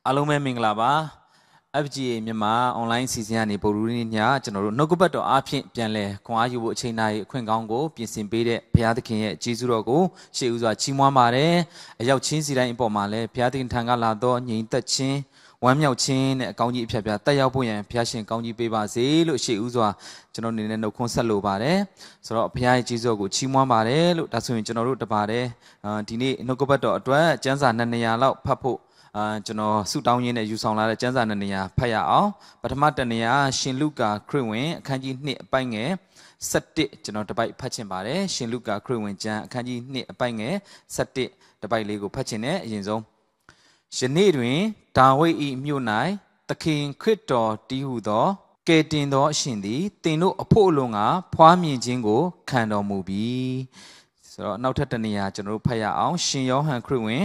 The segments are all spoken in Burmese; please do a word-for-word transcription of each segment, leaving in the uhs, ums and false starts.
အားလုံးပဲမင်္ဂလာပါ F G A မြန်မာ online စီစဉ်ကနေပုံရင်းညကျွန်တော်တို့နှုတ်ကပတ်တော်အားဖြင့်ပြန်လဲခွန်အားယူဖို့အချိန်တိုင်းအခွင့်ကောင်းကိုပြင်ဆင်ပေးတဲ့ဘုရားသခင်ရဲ့ကျေးဇူးတော်ကိုရှေးဥစွာချီးမွမ်းပါတယ်အရောက်ချင်းစီတိုင်းအပေါ်မှာလဲဘုရားသခင်ထံကလာတော့ညီသက်ချင်းဝမ်းမြောက်ခြင်းနဲ့အကောင်းကြီးအဖြတ်ဖြတ်တက်ရောက်ဖို့ရန်ဘုရားရှင်ကောင်းကြီးပေးပါစေလို့ရှေးဥစွာကျွန်တော်အနေနဲ့နှုတ်ခွန်းဆက်လိုပါတယ်ဆိုတော့ဘုရားရဲ့ကျေးဇူးကိုချီးမွမ်းပါတယ်လို့ဒါဆိုရင်ကျွန်တော်တို့တပါတယ်ဒီနေ့နှုတ်ကပတ်တော်အတွက်ကျမ်းစာနှစ်နေရာလောက်ဖတ်ဖို့အာကျွန်တော်ဆုတောင်းရင်းနဲ့ယူဆောင်လာတဲ့ကျမ်းစာနှစ်နေရာဖတ်ရအောင်ပထမတနေရာရှင်လုကာခရစ်ဝင်အခန်းကြီးနှစ်အပိုင်ငယ်၁၁ကျွန်တော်တပိုက်ဖတ်ချင်ပါတယ်ရှင်လုကာခရစ်ဝင်ကျမ်းအခန်းကြီးနှစ်အပိုင်ငယ်၁၁တပိုက်လေးကိုဖတ်ချင်တယ်အရင်ဆုံးယနေ့တွင်ဒါဝိဒ်၏မြို့၌သခင်ခရစ်တော်တည်ဟုသောကယ်တင်သောအရှင်သည်သင်တို့အဖို့အလုံးကဖွားမြင်ခြင်းကိုခံတော်မူပြီဆိုတော့နောက်ထပ်တနေရာကျွန်တော်တို့ဖတ်ရအောင်ရှင်ယောဟန်ခရစ်ဝင်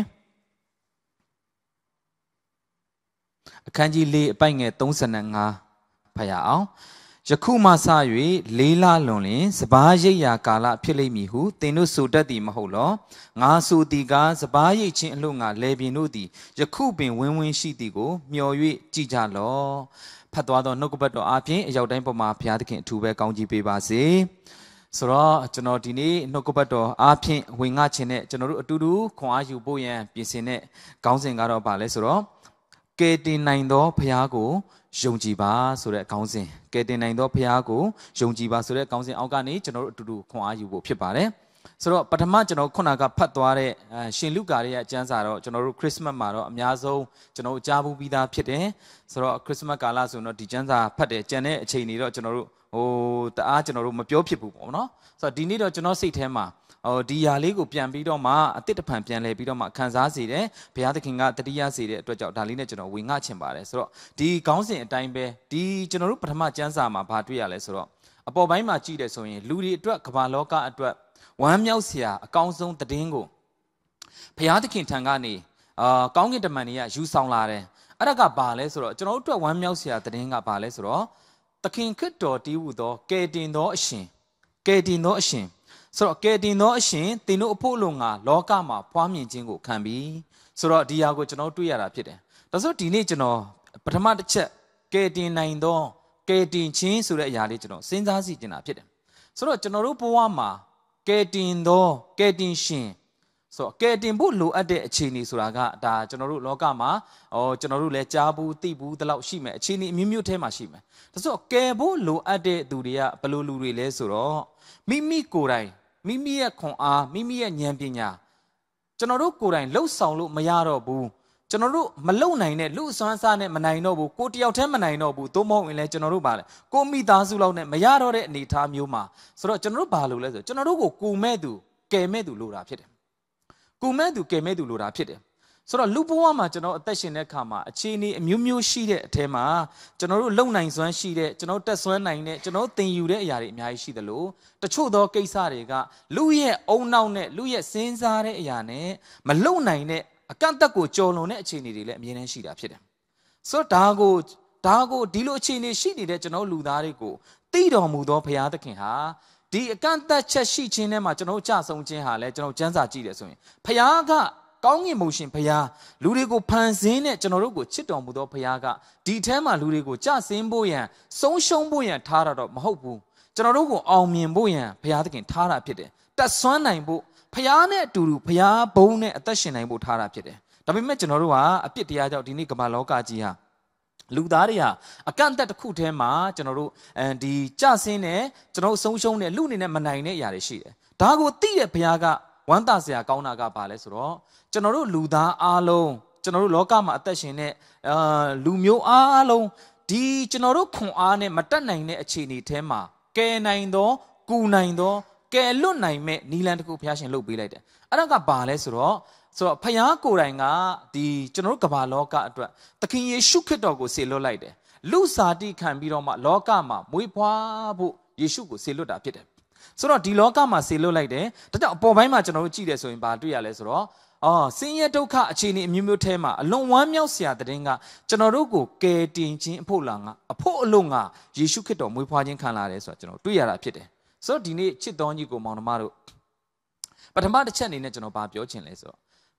အခန်းကြီးလေးအပိုင်ငယ်၃၅ဖတ်ရအောင်ယခုမှစ၍လေးလလွန်လင်စပါးရိပ်ရာကာလဖြစ်လိမ့်မည်ဟုသင်တို့ဆိုတတ်သည်မဟုတ်လောငါဆိုသည်ကစပါးရိပ်ချင်းအလို့ငါလေပြင်းတို့သည်ယခုပင်ဝင်းဝင်းရှိသည်ကိုမျှော်၍ကြည်ကြလောဖတ်သွားသောနှုတ်ကပတ်တော်အပြင်အရောက်တိုင်းပေါ်မှာဘုရားသခင်အထူးပဲကောင်းကြီးပေးပါစေဆိုတော့ကျွန်တော်ဒီနေ့နှုတ်ကပတ်တော်အားဖြင့်ဝင်ငှခြင်းနဲ့ကျွန်တော်တို့အတူတူခွန်အားယူဖို့ရန်ပြင်ဆင်တဲ့ခေါင်းစဉ်ကတော့ပါလဲဆိုတော့ကယ်တင်နိုင်သောဘုရားကိုယုံကြည်ပါဆိုတဲ့ခေါင်းစဉ်ကယ်တင်နိုင်သောဘုရားကိုယုံကြည်ပါဆိုတဲ့ခေါင်းစဉ်အောက်ကနေကျွန်တော်တို့အတူတူခွန်အားယူဖို့ဖြစ်ပါတယ်ဆိုတော့ပထမကျွန်တော်ခုနကဖတ်သွားတဲ့ရှင်လုကာရဲ့အကျမ်းစာတော့ကျွန်တော်တို့ခရစ်စမတ်မှာတော့အများဆုံးကျွန်တော်တို့ကြားဘူးပြီးသားဖြစ်တယ်ဆိုတော့ခရစ်စမတ်ကာလဆိုတော့ဒီကျမ်းစာဖတ်တယ်ကြံတဲ့အချိန်တွေတော့ကျွန်တော်တို့ဟိုတအားကျွန်တော်တို့မပြောဖြစ်ဘူးပေါ့နော်ဆိုတော့ဒီနေ့တော့ကျွန်တော်စိတ်ထဲမှာဟိုဒီຢာလေးကိုပြန်ပြီးတော့မှအတစ်တဖန်ပြန်လဲပြီးတော့မှခံစားစေတယ်ဘုရားသခင်ကတတိယစေတဲ့အတွက်ကြောင့်ဒါလေးနဲ့ကျွန်တော်ဝင်ငှချင်ပါတယ်ဆိုတော့ဒီခေါင်းစဉ်အတိုင်းပဲဒီကျွန်တော်တို့ပထမကျမ်းစာမှာဘာတွေ့ရလဲဆိုတော့အပေါ်ပိုင်းမှာကြည့်တယ်ဆိုရင်လူတွေအတွက်ကမ္ဘာလောကအတွက်ဝမ်းမြောက်စရာအကောင်းဆုံးသတင်းကိုဘုရားသခင်ထံကနေအာကောင်းကင်တမန်တွေကယူဆောင်လာတယ်အဲ့ဒါကဘာလဲဆိုတော့ကျွန်တော်တို့အတွက်ဝမ်းမြောက်စရာသတင်းကဘာလဲဆိုတော့သခင်ခရစ်တော်တည်ဟူသောကယ်တင်သောအရှင်ကယ်တင်သောအရှင်ဆိုတော့ကယ်တင်သောအရှင်သင်တို့အဖို့လုံငါလောကမှာဖွားမြင်ခြင်းကိုခံပြီးဆိုတော့ဒီဟာကိုကျွန်တော်တွေ့ရတာဖြစ်တယ်ဒါဆိုဒီနေ့ကျွန်တော်ပထမတစ်ချက်ကယ်တင်နိုင်သောကယ်တင်ခြင်းဆိုတဲ့အရာလေးကျွန်တော်စဉ်းစားစီကျင်တာဖြစ်တယ်ဆိုတော့ကျွန်တော်တို့ဘဝမှာကယ်တင်သောကယ်တင်ရှင်ဆိုတော့ကယ်တင်ဖို့လိုအပ်တဲ့အခြေအနေဆိုတာကဒါကျွန်တော်တို့လောကမှာဟောကျွန်တော်တို့လည်းကြားဘူးသိဘူးဒီလောက်ရှိမယ်အခြေအနေအမျိုးမျိုးထဲမှာရှိမယ်ဒါဆိုကယ်ဖို့လိုအပ်တဲ့သူတွေကဘယ်လိုလူတွေလဲဆိုတော့မိမိကိုယ်တိုင်မိမိရဲ့ခွန်အားမိမိရဲ့ဉာဏ်ပညာကျွန်တော်တို့ကိုယ်တိုင်လှုပ်ဆောင်လို့မရတော့ဘူးကျွန်တော်တို့မလုံနိုင်တဲ့လူအစွမ်းစားနဲ့မနိုင်တော့ဘူးကိုတယောက်တည်းမနိုင်တော့ဘူးသို့မဟုတ်ရင်လည်းကျွန်တော်တို့ပါလေကိုမိသားစုလောက်နဲ့မရတော့တဲ့အနေအထားမျိုးမှာဆိုတော့ကျွန်တော်တို့ဘာလို့လဲဆိုကျွန်တော်တို့ကိုကူမဲ့သူကယ်မဲ့သူလိုတာဖြစ်တယ်ကူမဲ့သူကယ်မဲ့သူလိုတာဖြစ်တယ်ဆိုတော့လူဘဝမှာကျွန်တော်အသက်ရှင်တဲ့အခါမှာအခြေအနေအမျိုးမျိုးရှိတဲ့အထဲမှာကျွန်တော်တို့လုံနိုင်စွမ်းရှိတဲ့ကျွန်တော်တက်စွမ်းနိုင်တဲ့ကျွန်တော်သင်ယူတဲ့အရာတွေအများကြီးရှိသလိုတချို့သောကိစ္စတွေကလူရဲ့အုံနောက်နဲ့လူရဲ့စဉ်းစားတဲ့အရာနဲ့မလုံနိုင်တဲ့အကန့်အသတ်ကိုကျော်လွန်တဲ့အခြေအနေတွေလည်းအမြဲတမ်းရှိတာဖြစ်တယ်ဆိုတော့ဒါကိုဒါကိုဒီလိုအခြေအနေရှိနေတဲ့ကျွန်တော်လူသားတွေကိုသိတော်မူသောဘုရားသခင်ဟာဒီအကန့်အသတ်ချက်ရှိခြင်းထဲမှာကျွန်တော်ကြဆုံခြင်းဟာလဲကျွန်တော်စံစာကြည့်တယ်ဆိုရင်ဘုရားကကောင်းကင်ဘုံရှင်ဘုရားလူတွေကိုဖန်ဆင်းတဲ့ကျွန်တော်တို့ကိုချစ်တော်မူသောဘုရားကဒီထဲမှာလူတွေကိုကြဆင်းဖို့ရန်ဆုံးရှုံးဖို့ရန်ထားတာတော့မဟုတ်ဘူးကျွန်တော်တို့ကိုအောင်မြင်ဖို့ရန်ဘုရားသခင်ထားတာဖြစ်တယ်တက်ဆွမ်းနိုင်ဖို့ဘုရားနဲ့အတူတူဘုရားဘုံနဲ့အသက်ရှင်နိုင်ဖို့ထားတာဖြစ်တယ်ဒါပေမဲ့ကျွန်တော်တို့ဟာအပြစ်တရားကြောင့်ဒီနေ့ကမ္ဘာလောကကြီးဟာလူသားတွေဟာအကန့်အသတ်တစ်ခုထဲမှာကျွန်တော်တို့အဲဒီကြဆင်းတဲ့ကျွန်တော်ဆုံးရှုံးတဲ့လူအနေနဲ့မနိုင်တဲ့အရာတွေရှိတယ်ဒါကိုသိတဲ့ဘုရားကဝမ်းသာစရာကောင်းတာကဘာလဲဆိုတော့ကျွန်တော်တို့လူသားအားလုံးကျွန်တော်တို့လောကမှာအသက်ရှင်တဲ့အာလူမျိုးအားလုံးဒီကျွန်တော်တို့ခွန်အားနဲ့မတက်နိုင်တဲ့အခြေအနေထဲမှာကယ်နိုင်သောကူနိုင်သောကယ်လွတ်နိုင်မဲ့နီလန်တစ်ခုဘုရားရှင်လုပ်ပေးလိုက်တယ်အဲ့ဒါကဘာလဲဆိုတော့ဆိုတော့ဘုရားကိုယ်တိုင်ကဒီကျွန်တော်တို့ကမ္ဘာလောကအတွက်သခင်ယေရှုခရစ်တော်ကိုဆေလွတ်လိုက်တယ်လူစားတိခံပြီးတော့မှလောကမှာမွေးဖွားဖို့ယေရှုကိုဆေလွတ်တာဖြစ်တယ်ဆိုတော့ဒီလောကမှာဆေလွတ်လိုက်တယ်ဒါကြောင့်အပေါ်ပိုင်းမှာကျွန်တော်တို့ကြည့်တယ်ဆိုရင်ဘာတွေ့ရလဲဆိုတော့အော်ဆင်းရဲဒုက္ခအခြေအနေအမျိုးမျိုးထဲမှာအလွန်ဝမ်းမြောက်စရာတဲ့င်းကကျွန်တော်တို့ကိုကယ်တင်ခြင်းအဖို့လာငါအဖို့အလုံးငါယေရှုခရစ်တော်မွေးဖွားခြင်းခံလာတယ်ဆိုတာကျွန်တော်တွေ့ရတာဖြစ်တယ်ဆိုတော့ဒီနေ့ချစ်တော်ညီကိုမောင်နှမတို့ပထမတစ်ချက်အနေနဲ့ကျွန်တော်ဘာပြောချင်လဲဆိုတော့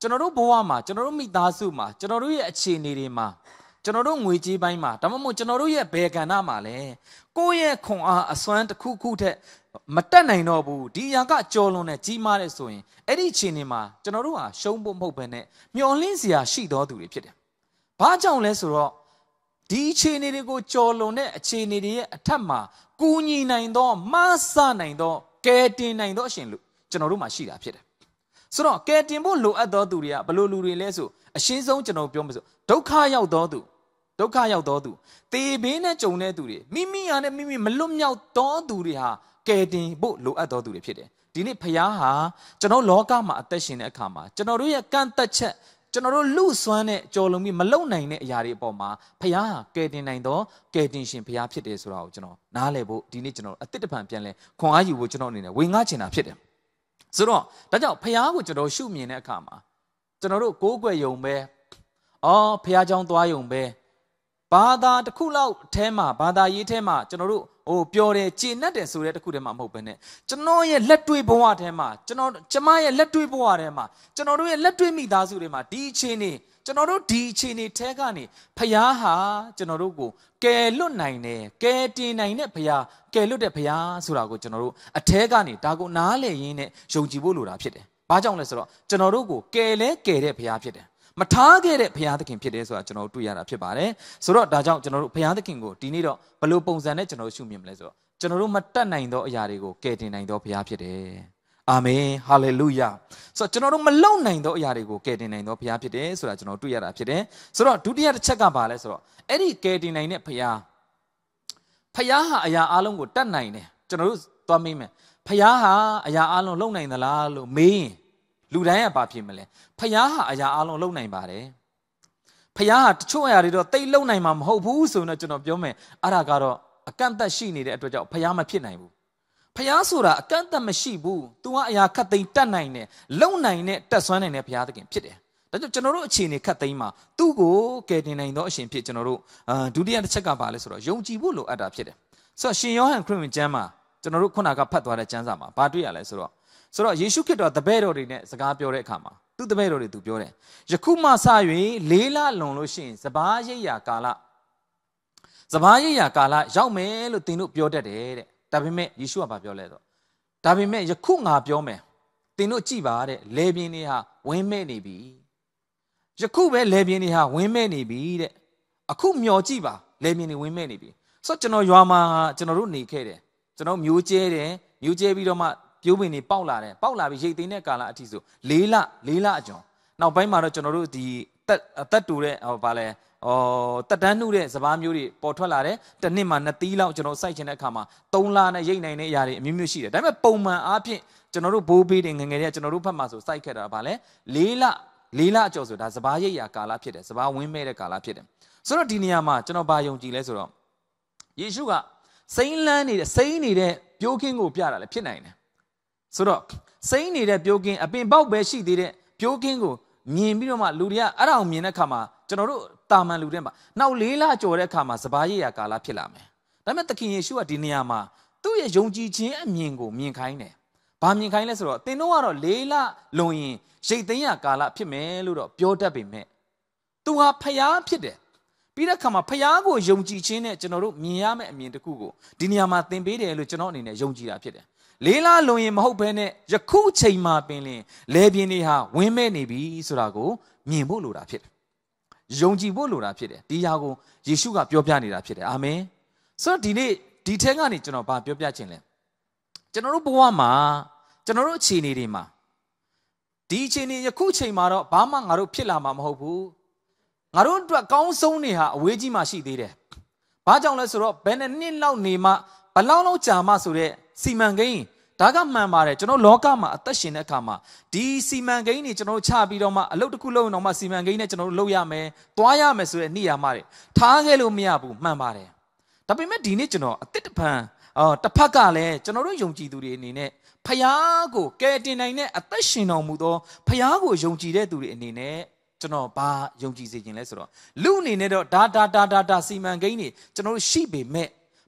ကျွန်တော်တို့ဘဝမှာကျွန်တော်တို့မိသားစုမှာကျွန်တော်တို့ရဲ့အခြေအနေတွေမှာကျွန်တော်တို့ငွေကြေးပိုင်းမှာဒါမှမဟုတ်ကျွန်တော်တို့ရဲ့ဘယ်ကဏ္ဍမှာလဲကိုယ့်ရဲ့ခွန်အားအစွမ်းတစ်ခုခုထက်မတက်နိုင်တော့ဘူးဒီအရာကကြော်လွန်တဲ့ကြီးမားတဲ့ဆိုရင်အဲ့ဒီအခြေအနေမှာကျွန်တော်တို့ဟာရှုံးဖို့မဟုတ်ဘဲနဲ့မျောလင့်စရာရှိတော်သူတွေဖြစ်တယ်။ဘာကြောင့်လဲဆိုတော့ဒီအခြေအနေတွေကိုကြော်လွန်တဲ့အခြေအနေတွေရဲ့အထက်မှာကူညီနိုင်သောမဆနိုင်သောကယ်တင်နိုင်သောအရှင်လို့ကျွန်တော်တို့မှာရှိတာဖြစ်တယ်။ဆိုတော့ကယ်တင်ဖို့လိုအပ်သောသူတွေကဘယ်လိုလူတွေလဲဆိုအရှင်းဆုံးကျွန်တော်ပြောမှာဆိုဒုက္ခရောက်သောသူဒုက္ခရောက်သောသူတေဘေးနဲ့ကြုံတဲ့သူတွေမိမိဟာနဲ့မိမိမလွတ်မြောက်သောသူတွေဟာကယ်တင်ဖို့လိုအပ်သောသူတွေဖြစ်တယ်ဒီနေ့ဖခင်ဟာကျွန်တော်လောကမှာအသက်ရှင်တဲ့အခါမှာကျွန်တော်တို့ရဲ့ကန့်သက်ချက်ကျွန်တော်တို့လူစွမ်းတဲ့ကြော်လုံပြီးမလုံနိုင်တဲ့အရာတွေအပေါ်မှာဖခင်ဟာကယ်တင်နိုင်သောကယ်တင်ရှင်ဖခင်ဖြစ်တယ်ဆိုတာကိုကျွန်တော်နားလည်ဖို့ဒီနေ့ကျွန်တော်အသစ်တပံပြန်လဲခွန်အားယူဖို့ကျွန်တော်အနေနဲ့ဝင်ငှချင်တာဖြစ်တယ်ဆိုတော့ဒါကြောင့်ဖခင်ကိုကျွန်တော်ရှုမြင်တဲ့အခါမှာကျွန်တော်တို့ကိုးကွယ်ယုံပဲအော်ဖခင်ကြောင့်သွားယုံပဲဘာသာတစ်ခုလောက်အထဲမှာဘာသာရေးထဲမှာကျွန်တော်တို့ဟိုပြောတယ်ကျေနပ်တယ်ဆိုတဲ့တစ်ခုထဲမှာမဟုတ်ဘဲနဲ့ကျွန်တော်ရဲ့လက်တွေ့ဘဝထဲမှာကျွန်တော်ကျမရဲ့လက်တွေ့ဘဝထဲမှာကျွန်တော်တို့ရဲ့လက်တွေ့မိသားစုတွေမှာဒီအခြေအနေကျွန်တော်တို့ဒီအခြေအနေထဲကနေဖခင်ဟာကျွန်တော်တို့ကိုကယ်လွတ်နိုင်တယ်ကယ်တင်နိုင်တဲ့ဖခင်ကယ်လွတ်တဲ့ဖခင်ဆိုတာကိုကျွန်တော်တို့အထဲကနေဒါကိုနားလည်ရင်းနဲ့ယုံကြည်ဖို့လိုတာဖြစ်တယ်။ဘာကြောင့်လဲဆိုတော့ကျွန်တော်တို့ကိုကယ်လဲကယ်တဲ့ဖခင်ဖြစ်တယ်မထားခဲ့တဲ့ဘုရားသခင်ဖြစ်တယ်ဆိုတာကျွန်တော်တို့တွေ့ရတာဖြစ်ပါတယ်ဆိုတော့ဒါကြောင့်ကျွန်တော်တို့ဘုရားသခင်ကိုဒီနေ့တော့ဘယ်လိုပုံစံနဲ့ကျွန်တော်တို့ရှုမြင်မလဲဆိုတော့ကျွန်တော်တို့မတတ်နိုင်သောအရာတွေကိုကယ်တင်နိုင်သောဘုရားဖြစ်တယ်အာမင်ဟာလေလုယာဆိုတော့ကျွန်တော်တို့မလုံနိုင်သောအရာတွေကိုကယ်တင်နိုင်သောဘုရားဖြစ်တယ်ဆိုတာကျွန်တော်တွေ့ရတာဖြစ်တယ်ဆိုတော့ဒုတိယတစ်ချက်ကဘာလဲဆိုတော့အဲ့ဒီကယ်တင်နိုင်တဲ့ဘုရားဘုရားဟာအရာအလုံးကိုတတ်နိုင်တယ်ကျွန်တော်တို့သွားမေးမယ်ဘုရားဟာအရာအလုံးလုံနိုင်သလားလို့မေးရင်လူတိုင်းကဘာဖြစ်မလဲဖခင်ဟာအရာအလုံးလုံနိုင်ပါတယ်ဖခင်ဟာတချို့အရာတွေတော့တိတ်လုံနိုင်မှာမဟုတ်ဘူးဆိုတော့ကျွန်တော်ပြောမယ်အဲ့ဒါကတော့အကန့်အသတ်ရှိနေတဲ့အတွက်ကြောင့်ဖခင်မဖြစ်နိုင်ဘူးဖခင်ဆိုတာအကန့်အသတ်မရှိဘူး तू ကအရာခတ်သိမ်းတတ်နိုင်တယ်လုံနိုင်တဲ့တက်ဆွမ်းနိုင်တဲ့ဖခင်သခင်ဖြစ်တယ်ဒါကြောင့်ကျွန်တော်တို့အခြေအနေခတ်သိမ်းမှာသူ့ကိုကယ်တင်နိုင်သောအရှင်ဖြစ်ကျွန်တော်တို့အာဒုတိယတစ်ချက်ကဘာလဲဆိုတော့ယုံကြည်ဖို့လိုအပ်တာဖြစ်တယ်ဆိုတော့ရှင်ယောဟန်ခရစ်ဝင်ကျမ်းမှာကျွန်တော်တို့ခုနကဖတ်သွားတဲ့ကျမ်းစာမှာဘာတွေ့ရလဲဆိုတော့ဆိုတော့ယေရှုခရစ်တော်တပည့်တော်တွေနဲ့စကားပြောတဲ့အခါမှာသူ့တပည့်တော်တွေသူပြောတယ်ယခုမှစ၍လေးလလွန်လို့ရှိရင်စပါးရိပ်ရာကာလစပါးရိပ်ရာကာလရောက်မယ်လို့သင်တို့ပြောတတ်တယ်တဲ့ဒါပေမဲ့ယေရှုကဘာပြောလဲဆိုတော့ဒါပေမဲ့ယခုငါပြောမယ်သင်တို့ကြည့်ပါတဲ့လေပြင်းတွေဟာဝင်းမဲ့နေပြီယခုပဲလေပြင်းတွေဟာဝင်းမဲ့နေပြီတဲ့အခုမျောကြည့်ပါလေပြင်းတွေဝင်းမဲ့နေပြီဆိုတော့ကျွန်တော်ရွာမှာကျွန်တော်တို့နေခဲ့တယ်ကျွန်တော်မျိုးကျဲတယ်မျိုးကျဲပြီးတော့မှပြိုးပင်တွေပေါက်လာတယ်ပေါက်လာပြီးရိတ်သိမ်းတဲ့ကာလအထိဆိုလေးလလေးလအကျော်နောက်ပိုင်းမှာတော့ကျွန်တော်တို့ဒီတက်တက်တူတဲ့ဟောဗာလဲဟောတက်တန်းနှုတဲ့စပားမျိုးတွေပေါ်ထွက်လာတယ်တစ်နှစ်မှာနှစ်သီးလောက်ကျွန်တော်စိုက်ချင်တဲ့အခါမှာသုံးလနဲ့ရိတ်နိုင်တဲ့အရာတွေအမျိုးမျိုးရှိတယ်ဒါပေမဲ့ပုံမှန်အားဖြင့်ကျွန်တော်တို့ဘိုးဘေးတွေငငယ်တွေကကျွန်တော်တို့ဘက်မှာဆိုစိုက်ခဲ့တာဗာလဲလေးလလေးလအကျော်ဆိုဒါစပားရိတ်ရာကာလဖြစ်တယ်စပားဝင်းမဲ့တဲ့ကာလဖြစ်တယ်ဆိုတော့ဒီနေရာမှာကျွန်တော်ဗာယုံကြည်လဲဆိုတော့ယေရှုကစိမ့်လန်းနေတဲ့စိမ့်နေတဲ့ပြိုးခင်းကိုပြတာလည်းဖြစ်နိုင်တယ်ဆိုတော့စိမ့်နေတဲ့ပြိုးကင်းအပင်ပေါက်ပဲရှိသေးတဲ့ပြိုးကင်းကိုမြင်ပြီးတော့မှလူတွေကအဲ့ဒါကိုမြင်တဲ့အခါမှာကျွန်တော်တို့တာမန်လူတွေမှာနောက်လေးလကြော်တဲ့အခါမှာစပါးရိပ်ရာကာလဖြစ်လာမယ်ဒါပေမဲ့သခင်ယေရှုကဒီနေရာမှာသူ့ရဲ့ယုံကြည်ခြင်းအမြင်ကိုမြင်ခိုင်းတယ်ဘာမြင်ခိုင်းလဲဆိုတော့သင်တို့ကတော့လေးလလွန်ရင်ရိတ်သိမ်းရာကာလဖြစ်မယ်လို့တော့ပြောတတ်ပေမဲ့သူဟာဖျားဖြစ်တယ်ပြီးတဲ့အခါမှာဖျားကိုယုံကြည်ခြင်းနဲ့ကျွန်တော်တို့မြင်ရမယ့်အမြင်တစ်ခုကိုဒီနေရာမှာသင်ပေးတယ်လို့ကျွန်တော်အနေနဲ့ယုံကြည်တာဖြစ်တယ်လေးလားလွန်ရင်မဟုတ်ဘဲနဲ့ယခုချိန်မှာပင်လင်လေပြင်းတွေဟာဝင်းမဲ့နေပြီဆိုတာကိုမြင်ဖို့လိုတာဖြစ်တယ်ယုံကြည်ဖို့လိုတာဖြစ်တယ်ဒီဟာကိုယေရှုကပြောပြနေတာဖြစ်တယ်အာမင်ဆိုတော့ဒီနေ့ဒီထဲကနေကျွန်တော်ဗာပြောပြခြင်းလဲကျွန်တော်တို့ဘဝမှာကျွန်တော်တို့အခြေအနေတွေမှာဒီအခြေအနေယခုချိန်မှာတော့ဘာမှငါတို့ဖြစ်လာမှာမဟုတ်ဘူးငါတို့အတွက်ကောင်းဆုံးနေဟာအဝေးကြီးမှရှိသေးတယ်ဘာကြောင့်လဲဆိုတော့ဘယ်နှစ်နှစ်လောက်နေမှဘလောက်လောက်ကြာမှဆိုတဲ့စီမံကိန်းဒါကမှန်ပါတယ်ကျွန်တော်လောကမှာအသက်ရှင်တဲ့အခါမှာဒီစီမံကိန်းတွေကျွန်တော်ချပြီးတော့မှအလုပ်တစ်ခုလုပ်ရင်တော့မှစီမံကိန်းနဲ့ကျွန်တော်တို့လုပ်ရမယ်သွားရမယ်ဆိုတဲ့နေရာမှာတွေထားခဲ့လို့မရဘူးမှန်ပါတယ်ဒါပေမဲ့ဒီနေ့ကျွန်တော်အစ်စ်တပံအော်တစ်ဖက်ကလည်းကျွန်တော်တို့ယုံကြည်သူတွေအနေနဲ့ဖယားကိုကယ်တင်နိုင်တဲ့အသက်ရှင်တော်မူသောဖယားကိုယုံကြည်တဲ့သူတွေအနေနဲ့ကျွန်တော်ဘာယုံကြည်စေခြင်းလဲဆိုတော့လူအနေနဲ့တော့ဒါဒါဒါဒါဒါစီမံကိန်းတွေကျွန်တော်တို့ရှိပေမဲ့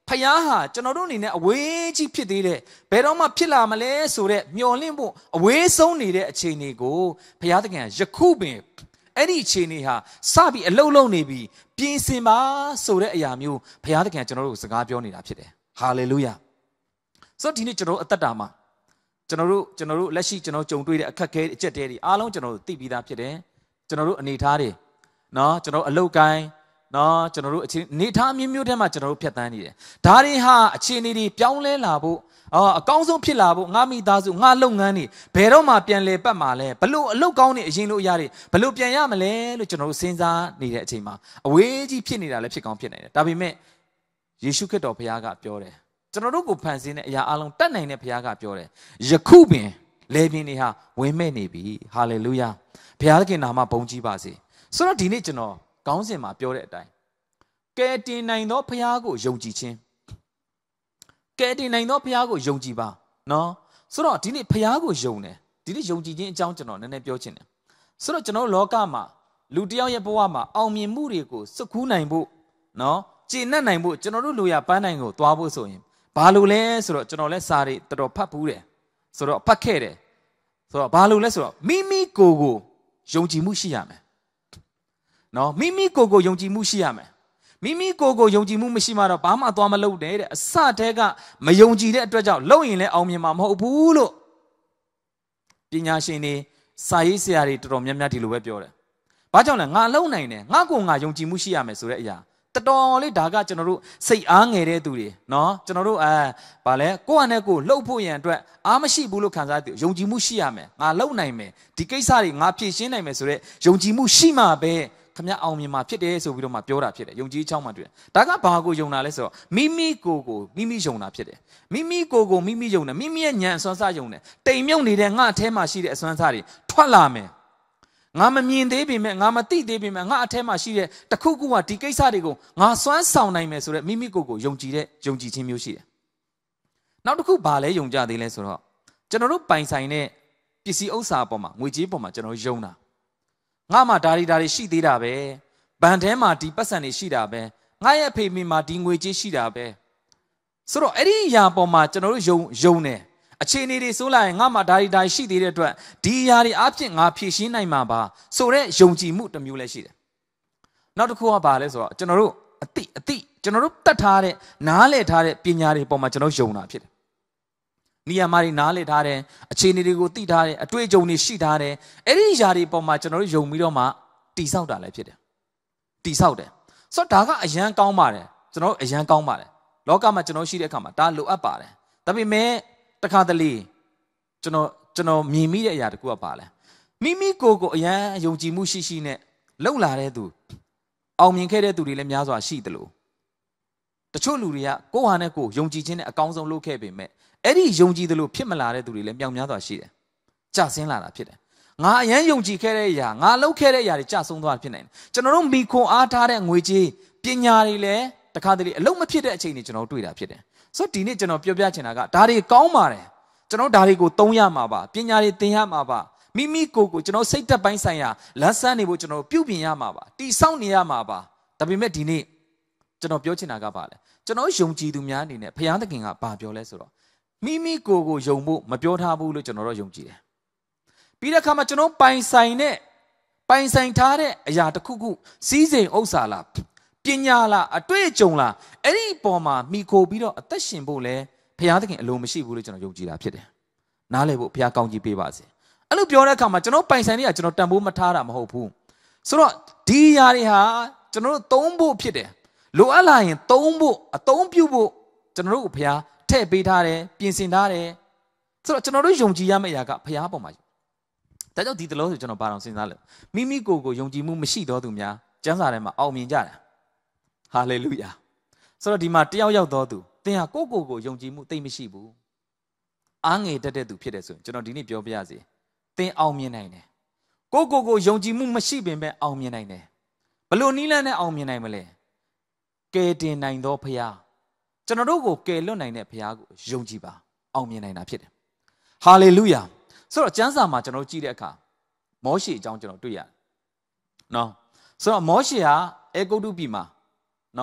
ဖယားဟာကျွန်တော်တို့အနေနဲ့အဝေးကြီးဖြစ်သေးတယ်ဘယ်တော့မှဖြစ်လာမလဲဆိုတဲ့မျှော်လင့်ဖို့အဝေးဆုံးနေတဲ့အခြေအနေကိုဖယားသခင်ကယခုပင်အဲ့ဒီအခြေအနေဟာစပြီးအလုံးလုံးနေပြီးပြင်ဆင်ပါဆိုတဲ့အရာမျိုးဖယားသခင်ကကျွန်တော်တို့စကားပြောနေတာဖြစ်တယ်ဟာလေလုယာဆိုတော့ဒီနေ့ကျွန်တော်တို့အသက်တာမှာကျွန်တော်တို့ကျွန်တော်တို့လက်ရှိကျွန်တော်ကြုံတွေ့တဲ့အခက်အခဲအကျက်တဲတွေအားလုံးကျွန်တော်တို့သိပြီးသားဖြစ်တယ်ကျွန်တော်တို့အနေထားတွေနော်ကျွန်တော်အလုတ်ကိုင်းနော်ကျွန်တော်တို့အနေထားမျိုးမျိုးထဲမှာကျွန်တော်တို့ဖြတ်သန်းနေတယ်ဒါတွေဟာအခြေအနေတွေပြောင်းလဲလာဖို့အော်အကောင်းဆုံးဖြစ်လာဖို့ငါမိသားစုငါလုပ်ငန်းတွေဘယ်တော့မှပြန်လဲပတ်မှာလဲဘလို့အလုတ်ကောင်းနေအရင်လိုအရာတွေဘလို့ပြန်ရမလဲလို့ကျွန်တော်တို့စဉ်းစားနေတဲ့အချိန်မှာအဝေးကြီးဖြစ်နေတာလည်းဖြစ်ကောင်းဖြစ်နေတယ်ဒါပေမဲ့ယေရှုခရစ်တော်ဘုရားကပြောတယ်ကျွန်တော်တို့ကိုဖန်ဆင်းတဲ့အရာအလုံးတတ်နိုင်တဲ့ဘုရားကပြောတယ်ယခုပင်လေပြင်းတွေဟာဝင်မဲ့နေပြီဟာလေလုယာဘုရားသခင်နာမဘုန်းကြီးပါစေဆိုတော့ဒီနေ့ကျွန်တော်ခေါင်းစဉ်မှာပြောတဲ့အတိုင်းကဲတင်နိုင်သောဘုရားကိုယုံကြည်ခြင်းကဲတင်နိုင်သောဘုရားကိုယုံကြည်ပါနော်ဆိုတော့ဒီနေ့ဘုရားကိုယုံတယ်ဒီနေ့ယုံကြည်ခြင်းအကြောင်းကျွန်တော်နည်းနည်းပြောချင်တယ်ဆိုတော့ကျွန်တော်လောကမှာလူတယောက်ရဲ့ဘဝမှာအောင်မြင်မှုတွေကိုစုကူးနိုင်ဖို့နော်ကျေနပ်နိုင်ဖို့ကျွန်တော်တို့လူရပန်းနိုင်ကိုသွားဖို့ဆိုရင်ဘာလို့လဲဆိုတော့ကျွန်တော်လည်းစာတွေတော်တော်ဖတ်ဘူးတယ်ဆိုတော့ဖတ်ခဲ့တယ်ဆိုတော့ဘာလို့လဲဆိုတော့မိမိကိုယ်ကိုယုံကြည်မှုရှိရမယ်နော်မိမိကိုယ်ကိုယုံကြည်မှုရှိရမယ်မိမိကိုယ်ကိုယုံကြည်မှုမရှိမှတော့ဘာမှသွားမလုပ်နဲ့တဲ့အစတဲကမယုံကြည်တဲ့အတွက်ကြောင့်လုပ်ရင်လည်းအောင်မြင်မှာမဟုတ်ဘူးလို့ပညာရှင်တွေစာရေးဆရာတွေတော်တော်များများဒီလိုပဲပြောတယ်ဘာကြောင့်လဲငါလုံနိုင်တယ်ငါကိုငါယုံကြည်မှုရှိရမယ်ဆိုတဲ့အရာတော်တော်လေးဒါကကျွန်တော်တို့စိတ်အားငယ်တဲ့သူတွေနော်ကျွန်တော်တို့အဲဗာလဲကိုယ့်အနေကိုလှုပ်ဖို့ရန်အတွက်အားမရှိဘူးလို့ခံစားတယ်ယုံကြည်မှုရှိရမယ်ငါလုံနိုင်မယ်ဒီကိစ္စတွေငါဖြေရှင်းနိုင်မယ်ဆိုတဲ့ယုံကြည်မှုရှိမှပဲခမအောင်မြင်မှာဖြစ်တယ်ဆိုပြီးတော့မှပြောတာဖြစ်တယ်ယုံကြည်ချောင်းမှတွေ့တယ်ဒါကဘာကိုယုံတာလဲဆိုတော့မိမိကိုယ်ကိုမိမိယုံတာဖြစ်တယ်မိမိကိုယ်ကိုမိမိယုံတယ်မိမိရဲ့ဉာဏ်အစွမ်းစားယုံတယ်တိမ်မြုပ်နေတဲ့ငါအထဲမှာရှိတဲ့အစွမ်းစားတွေထွက်လာမယ်ငါမမြင်သေးပေမဲ့ငါမသိသေးပေမဲ့ငါအထဲမှာရှိတဲ့တခုခုကဒီကိစ္စတွေကိုငါစွမ်းဆောင်နိုင်မယ်ဆိုတဲ့မိမိကိုယ်ကိုယုံကြည်တဲ့ယုံကြည်ခြင်းမျိုးရှိတယ်နောက်တစ်ခုဘာလဲယုံကြသေးလဲဆိုတော့ကျွန်တော်တို့ပိုင်ဆိုင်တဲ့ပစ္စည်းဥစ္စာအပေါ်မှာငွေကြေးပေါ်မှာကျွန်တော်ယုံတာငါမှဒါရီဒါရီရှိသေးတာပဲဘန်ထဲမှာဒီပတ်စံတွေရှိတာပဲငါရဲ့ဖေမိမှာဒီငွေကြေးရှိတာပဲဆိုတော့အဲ့ဒီအရာပေါ်မှာကျွန်တော်တို့ယုံယုံတယ်အခြေအနေတွေဆိုးလာရင်ငါမှဒါရီဒါရီရှိသေးတဲ့အတွက်ဒီအရာတွေအဖြစ်ငါဖြည့်ရှင်းနိုင်မှာပါဆိုတဲ့ယုံကြည်မှုတစ်မျိုးလည်းရှိတယ်နောက်တစ်ခုကဘာလဲဆိုတော့ကျွန်တော်တို့အတိအတိကျွန်တော်တို့တတ်ထားတဲ့နားလည်ထားတဲ့ပညာတွေပေါ်မှာကျွန်တော်ယုံတာဖြစ်တယ်နေရာမှာတွေနားလည်ထားတယ်အခြေအနေတွေကိုသိထားတယ်အတွေ့အကြုံတွေရှိထားတယ်အဲ့ဒီຢာတွေပေါ်မှာကျွန်တော်တို့ယုံပြီးတော့မှတိဆောက်တာလည်းဖြစ်တယ်တိဆောက်တယ်ဆိုတော့ဒါကအရန်ကောင်းပါတယ်ကျွန်တော်အရန်ကောင်းပါတယ်လောကမှာကျွန်တော်ရှိတဲ့အခါမှာဒါလိုအပ်ပါတယ်ဒါပေမဲ့တခါတလေကျွန်တော်ကျွန်တော်မြင်မိတဲ့အရာတခုကပါလဲမိမိကိုယ်ကိုအရန်ယုံကြည်မှုရှိရှိနဲ့လှုပ်လာတဲ့သူအောင်မြင်ခဲ့တဲ့သူတွေလည်းများစွာရှိတယ်လို့တချို့လူတွေကကိုယ့်ဟာနဲ့ကိုယ်ယုံကြည်ခြင်းနဲ့အကောင်းဆုံးလုပ်ခဲ့ပေမဲ့အဲ့ဒီယုံကြည်တယ်လို့ဖြစ်မလာတဲ့သူတွေလည်းမြောက်များစွာရှိတယ်။ကြာဆင်းလာတာဖြစ်တယ်။ငါအရန်ယုံကြည်ခဲ့တဲ့အရာငါလုပ်ခဲ့တဲ့အရာတွေကြာဆုံးသွားဖြစ်နိုင်တယ်။ကျွန်တော်တို့မိခွန်အားထားတဲ့ငွေကြေးပညာတွေလည်းတခါတလေအလုံးမဖြစ်တဲ့အချိန်တွေကျွန်တော်တွေ့တာဖြစ်တယ်။ဆိုတော့ဒီနေ့ကျွန်တော်ပြောပြချင်တာကဒါတွေကောင်းပါတယ်။ကျွန်တော်ဒါတွေကိုသုံးရမှာပါ။ပညာတွေသင်ရမှာပါ။မိမိကိုယ်ကိုကျွန်တော်စိတ်သက်ပိုင်းဆိုင်ရာလက်ဆန်းနေဖို့ကျွန်တော်ပြုပြင်ရမှာပါ။တိဆောက်နေရမှာပါ။ဒါပေမဲ့ဒီနေ့ကျွန်တော်ပြောချင်တာကပါလေ။ကျွန်တော်ယုံကြည်သူများအနေနဲ့ဘုရားသခင်ကဘာပြောလဲဆိုတော့မိမိကိုယ်ကိုယုံဖို့မပြောထားဘူးလို့ကျွန်တော်တို့ယုံကြည်တယ်ပြီးတဲ့အခါမှာကျွန်တော်ပိုင်ဆိုင်တဲ့ပိုင်ဆိုင်ထားတဲ့အရာတစ်ခုခုစီးစိမ်ဥစ္စာလားပညာလားအတွေ့အကြုံလားအဲ့ဒီပေါ်မှာမိခိုပြီးတော့အသက်ရှင်ဖို့လဲဘုရားသခင်အလိုမရှိဘူးလို့ကျွန်တော်ယုံကြည်တာဖြစ်တယ်နားလည်ဖို့ဘုရားကောင်းကြီးပေးပါစေအဲ့လိုပြောတဲ့အခါမှာကျွန်တော်ပိုင်ဆိုင်တဲ့ကကျွန်တော်တန်ဖိုးမထားတာမဟုတ်ဘူးဆိုတော့ဒီຢာတွေဟာကျွန်တော်တို့သုံးဖို့ဖြစ်တယ်လိုအပ်လာရင်သုံးဖို့အသုံးပြုဖို့ကျွန်တော်တို့ဘုရားထည့်ပေးထားတယ်ပြင်ဆင်ထားတယ်ဆိုတော့ကျွန်တော်တို့ယုံကြည်ရမယ့်အရာကဘုရားပေါ်မှာဒါကြောင့်ဒီတလို့ဆိုကျွန်တော်ဘာအောင်စဉ်းစားလဲမိမိကိုယ်ကိုယုံကြည်မှုမရှိတော်သူများကျမ်းစာထဲမှာအောင်မြင်ကြတယ်ဟာလေလုယာဆိုတော့ဒီမှာတယောက်ယောက်တော်သူသင်ဟာကိုယ့်ကိုယ်ကိုယုံကြည်မှုသိမရှိဘူးအားငယ်တတ်တဲ့သူဖြစ်တယ်ဆိုရင်ကျွန်တော်ဒီနေ့ပြောပြရစီသင်အောင်မြင်နိုင်တယ်ကိုယ့်ကိုယ်ကိုယုံကြည်မှုမရှိပင်ပဲအောင်မြင်နိုင်တယ်ဘလို့နီးလန်းနဲ့အောင်မြင်နိုင်မလဲကယ်တင်နိုင်သောဘုရားကျွန်တော်တို့ကိုကယ်လွတ်နိုင်တဲ့ဘုရားကိုယုံကြည်ပါအောင်မြင်နိုင်တာဖြစ်တယ်ဟာလေလုယာဆိုတော့ကျမ်းစာမှာကျွန်တော်ကြည့်တဲ့အခါမောရှေအကြောင်းကျွန်တော်တွေ့ရတယ်နော်ဆိုတော့မောရှေဟာအဲဂုတ္တုပြည်မှာနော်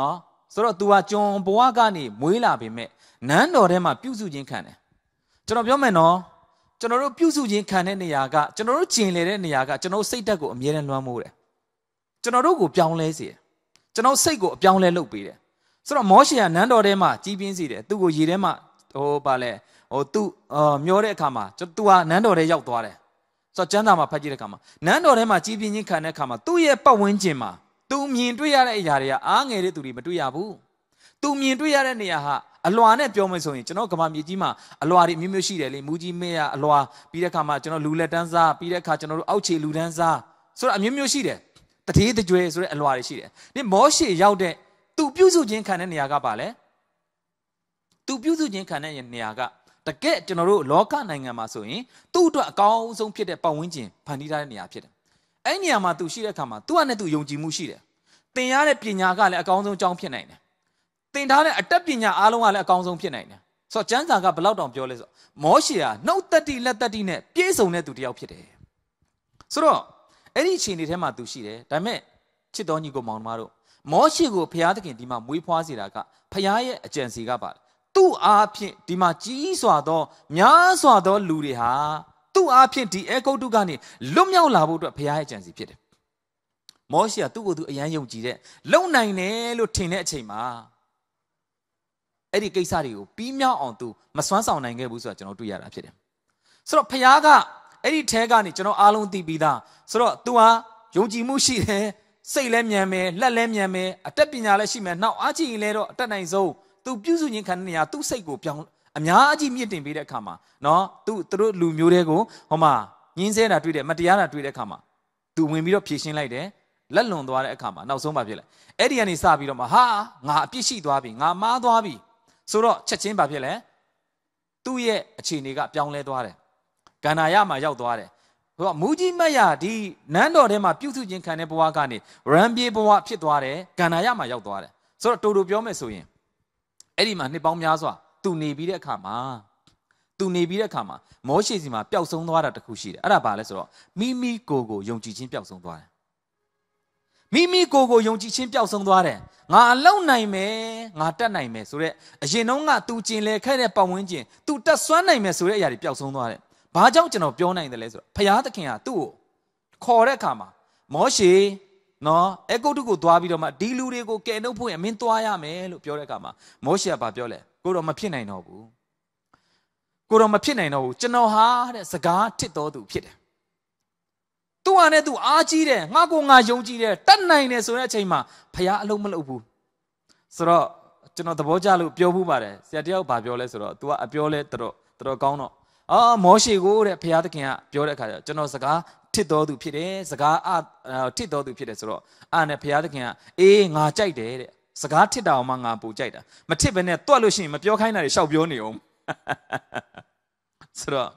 ဆိုတော့ तू ကကျွန်ဘဝကနေမွေးလာပေမဲ့နန်းတော်ထဲမှာပြုစုခြင်းခံတယ်ကျွန်တော်ပြောမယ်နော်ကျွန်တော်တို့ပြုစုခြင်းခံတဲ့နေရာကကျွန်တော်တို့ကျင်လေတဲ့နေရာကကျွန်တော်စိတ်ဓာတ်ကိုအမြဲတမ်းလွှမ်းမိုးတယ်ကျွန်တော်တို့ကိုပြောင်းလဲစေတယ်ကျွန်တော်စိတ်ကိုအပြောင်းလဲလုပ်ပေးတယ်ဆိုတော့မောရှေကနန်းတော်ထဲမှာကြီးပြင်းစေတယ်သူ့ကိုရေထဲမှာဟိုပါလဲဟိုသူ့မျောတဲ့အခါမှာသူကနန်းတော်ထဲရောက်သွားတယ်ဆိုတော့ကျမ်းစာမှာဖတ်ကြည့်တဲ့အခါမှာနန်းတော်ထဲမှာကြီးပြင်းခြင်းခံတဲ့အခါမှာသူ့ရဲ့ပတ်ဝန်းကျင်မှာသူမြင်တွေ့ရတဲ့အရာတွေကအားငယ်တဲ့သူတွေမတွေ့ရဘူးသူမြင်တွေ့ရတဲ့နေရာဟာအလွာနဲ့ပြောမယ်ဆိုရင်ကျွန်တော်ကမ္ဘာမြေကြီးမှာအလွာတွေမျိုးမျိုးရှိတယ်လေမူကြီးမဲရအလွာပြီးတဲ့အခါမှာကျွန်တော်လူလက်တန်းစားပြီးတဲ့အခါကျွန်တော်တို့အောက်ခြေလူတန်းစားဆိုတော့အမျိုးမျိုးရှိတယ်တထေးတကြွယ်ဆိုတဲ့အလွာတွေရှိတယ်ဒီမောရှေရောက်တဲ့သူပြုစုခြင်းခံတဲ့နေရာကပါလေသူပြုစုခြင်းခံတဲ့နေရာကတကယ်ကျွန်တော်တို့လောကနိုင်ငံမှာဆိုရင်သူ့အတွက်အကောင်းဆုံးဖြစ်တဲ့ပတ်ဝန်းကျင်ဖန်တီးထားတဲ့နေရာဖြစ်တယ်အဲ့နေရာမှာသူရှိတဲ့အခါမှာသူကနဲ့သူယုံကြည်မှုရှိတယ်သင်ရတဲ့ပညာကလည်းအကောင်းဆုံးအကြောင်းဖြစ်နိုင်တယ်သင်ထားတဲ့အတတ်ပညာအားလုံးကလည်းအကောင်းဆုံးဖြစ်နိုင်တယ်ဆိုတော့ကျမ်းစာကဘယ်လောက်တောင်ပြောလဲဆိုမောရှေကနှုတ်သက်တိလက်သက်တိနဲ့ပြည့်စုံတဲ့သူတစ်ယောက်ဖြစ်တယ်ဆိုတော့အဲ့ဒီအချိန်တွေထဲမှာသူရှိတယ်ဒါပေမဲ့ချစ်တော်ညီကိုမောင်နှမတို့မောရှေကိုဘုရားသခင်ဒီမှာမွေးဖွားစေတာကဘုရားရဲ့အကြံစီကပါသူ့အားဖြင့်ဒီမှာကြီးစွာသောများစွာသောလူတွေဟာသူ့အားဖြင့်ဒီအဲဂုတ္တုကနေလွတ်မြောက်လာဖို့အတွက်ဘုရားရဲ့အကြံစီဖြစ်တယ်မောရှေကသူ့ကိုယ်သူအယမ်းယုံကြည်တဲ့လုံနိုင်တယ်လို့ထင်တဲ့အချိန်မှာအဲ့ဒီကိစ္စတွေကိုပြီးမြောက်အောင်သူမစွမ်းဆောင်နိုင်ခဲ့ဘူးဆိုတာကျွန်တော်တွေ့ရတာဖြစ်တယ်ဆိုတော့ဘုရားကအဲ့ဒီထဲကနေကျွန်တော်အားလုံးသိပြီးသားဆိုတော့ तू ဟာယုံကြည်မှုရှိတယ်စိတ်လည်းမြန်မယ်လက်လည်းမြန်မယ်အတတ်ပညာလည်းရှိမယ်နောက်အားကြီးရင်လည်းတော့အတတ်နိုင်ဆုံး तू ပြုစုခြင်းခံနေရသူ့စိတ်ကိုပြောင်းအများကြီးမြင့်တင်ပေးတဲ့အခါမှာနော် तू သူတို့လူမျိုးတွေကိုဟိုမှာညင်းဆဲတာတွေ့တယ်မတရားတာတွေ့တဲ့အခါမှာ तू ဝင်ပြီးတော့ဖြေရှင်းလိုက်တယ်လက်လွန်သွားတဲ့အခါမှာနောက်ဆုံးပါဖြစ်လဲအဲ့ဒီကနေစပြီးတော့မှဟာငါအပြစ်ရှိသွားပြီငါမှားသွားပြီဆိုတော့ချက်ချင်းပါဖြစ်လဲသူ့ရဲ့အခြေအနေကပြောင်းလဲသွားတယ်ကန္နာယမှာရောက်သွားတယ်ဟိုကမူကြီးမတ်ရဒီနန်းတော်ထဲမှာပြုစုခြင်းခံတဲ့ဘဝကနေရံပြေဘဝဖြစ်သွားတယ်ကန္နာယမှာရောက်သွားတယ်ဆိုတော့တူတူပြောမယ်ဆိုရင်အဲ့ဒီမှာနှစ်ပေါင်းများစွာသူနေပြီးတဲ့အခါမှာသူနေပြီးတဲ့အခါမှာမောရှေစီမှာပျောက်ဆုံးသွားတာတခုရှိတယ်အဲ့ဒါဘာလဲဆိုတော့မိမိကိုယ်ကိုယုံကြည်ခြင်းပျောက်ဆုံးသွားတယ်မိမိကိုယ်ကိုယုံကြည်ခြင်းပျောက်ဆုံးသွားတယ်ငါအလုံးနိုင်မယ်ငါတက်နိုင်မယ်ဆိုတော့အရင်တုန်းကသူကျင်လေခဲ့တဲ့ပတ်ဝန်းကျင်သူတက်ဆွမ်းနိုင်မယ်ဆိုတဲ့အရာတွေပျောက်ဆုံးသွားတယ်ဘာကြောင့်ကျွန်တော်ပြောနိုင်တယ်လဲဆိုတော့ဘုရားသခင်ကသူ့ကိုခေါ်တဲ့အခါမှာမောရှေနော်အဲဂုတ္တုကိုသွားပြီးတော့မှဒီလူတွေကိုကယ်နှုတ်ဖို့ရင်မင်းသွားရမယ်လို့ပြောတဲ့အခါမှာမောရှေကဘာပြောလဲကိုတော့မဖြစ်နိုင်တော့ဘူးကိုတော့မဖြစ်နိုင်တော့ဘူးကျွန်တော်ဟာတဲ့စကားထစ်တော်သူဖြစ်တယ်သူ့ဟာနဲ့သူအားကြီးတယ်ငါကိုငါယုံကြည်တယ်တတ်နိုင်တယ်ဆိုတဲ့အချိန်မှာဘုရားအလုံးမလုပ်ဘူးဆိုတော့ကျွန်တော်သဘောကျလို့ပြောဘူးပါတယ်ဆရာတယောက်ဘာပြောလဲဆိုတော့ तू ကအပြောလဲတော်တော်တော်ကောင်းတော့အာမောရှေကိုတဲ့ဘုရားသခင်ကပြောတဲ့အခါကျကျွန်တော်စကားထစ်တော်သူဖြစ်တယ်စကားအထစ်တော်သူဖြစ်တယ်ဆိုတော့အာနဲ့ဘုရားသခင်ကအေးငါကြိုက်တယ်တဲ့စကားထစ်တာအောင်မှငါပူကြိုက်တာမထစ်ဘဲနဲ့တွက်လို့ရှိရင်မပြောခိုင်းတာတွေရှောက်ပြောနေအောင်ဆိုတော့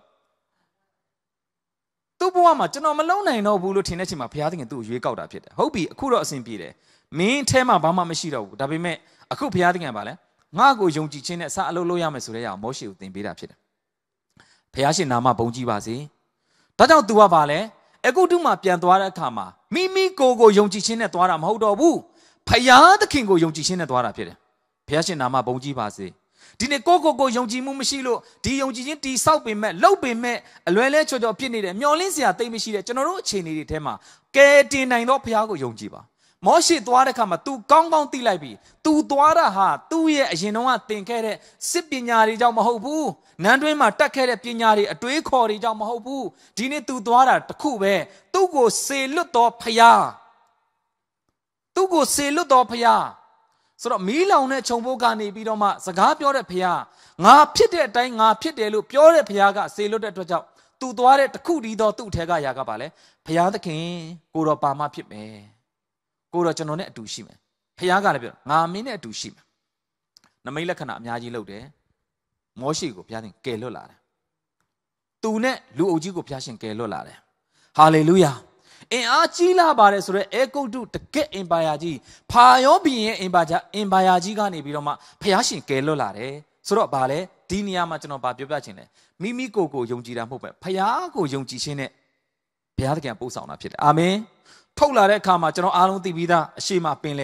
သူ့ဘဝမှာကျွန်တော်မလုံးနိုင်တော့ဘူးလို့ထင်တဲ့အချိန်မှာဘုရားသခင်သူ့ကိုရွေးကောက်တာဖြစ်တယ်ဟုတ်ပြီအခုတော့အဆင်ပြေတယ်မင်းအဲမှာဘာမှမရှိတော့ဘူးဒါပေမဲ့အခုဘုရားသခင်ကဘာလဲငါ့ကိုယုံကြည်ခြင်းနဲ့အစအလုပ်လုပ်ရမယ်ဆိုတဲ့အရာမောရှေကိုသင်ပေးတာဖြစ်တယ်ဘုရားရှင်နာမဘုန်းကြီးပါစေဒါကြောင့် तू ကဘာလဲအဂုတ္တုမှာပြန်သွားတဲ့အခါမှာမိမိကိုယ်ကိုယုံကြည်ခြင်းနဲ့သွားတာမဟုတ်တော့ဘူးဘုရားသခင်ကိုယုံကြည်ခြင်းနဲ့သွားတာဖြစ်တယ်ဘုရားရှင်နာမဘုန်းကြီးပါစေဒီနေ့ကိုကိုကိုယုံကြည်မှုမရှိလို့ဒီယုံကြည်ခြင်းတီဆောက်ပင်မဲ့လှုပ်ပင်မဲ့အလွယ်လဲချော်ချော်ဖြစ်နေတယ်မျောလင်းစရာတိတ်မရှိတဲ့ကျွန်တော်တို့အခြေအနေတွေထဲမှာကဲတင်နိုင်သောဘုရားကိုယုံကြည်ပါမောရှေသွားတဲ့အခါမှာ तू ကောင်းကောင်းသိလိုက်ပြီ तू သွားတာဟာသူ့ရဲ့အရင်တုန်းကသင်ခဲ့တဲ့စစ်ပညာတွေကြောင့်မဟုတ်ဘူးနန်းတွင်းမှာတက်ခဲ့တဲ့ပညာတွေအတွေးခေါ်တွေကြောင့်မဟုတ်ဘူးဒီနေ့ तू သွားတာတခုပဲသူ့ကိုစေလွတ်တော်ဘုရားသူ့ကိုစေလွတ်တော်ဘုရားဆိုတော့မီးလောင်တဲ့ခြုံဖို့ကနေပြီးတော့မှစကားပြောတဲ့ဘုရားငါဖြစ်တဲ့အတိုင်းငါဖြစ်တယ်လို့ပြောတဲ့ဘုရားကစေလွတ်တဲ့အတွက်ကြောင့်သူသွားတဲ့တခုတည်းသောသူ့ထဲကຢာကပါလေဘုရားသခင်ကိုတော်ပါမဖြစ်မယ်ကိုတော်ကျွန်တော်နဲ့အတူရှိမယ်ဘုရားကလည်းပြောငါမင်းနဲ့အတူရှိမယ်နမိတ်လက္ခဏာအများကြီးလုပ်တယ်မောရှေကိုဘုရားသခင်ကယ်လွတ်လာတယ်သူနဲ့လူအုပ်ကြီးကိုဘုရားရှင်ကယ်လွတ်လာတယ်ဟာလေလုယာအင်အားကြီးလာပါတယ်ဆိုတော့အဲဂုတ္တုတကယ့်အင်ပါယာကြီးဖာရောဘီရဲ့အင်ပါယာအင်ပါယာကြီးကနေပြီးတော့မှဘုရားရှင်ကယ်လွတ်လာတယ်ဆိုတော့ဗာလဲဒီနေရာမှာကျွန်တော်ဗာပြောပြချင်တယ်မိမိကိုယ်ကိုယုံကြည်တာမဟုတ်ပဲဘုရားကိုယုံကြည်ခြင်းနဲ့ဘုရားသခင်ပို့ဆောင်တာဖြစ်တယ်အာမင်ထုတ်လာတဲ့အခါမှာကျွန်တော်အားလုံးသိပြီးသားအရှိမပင်လဲ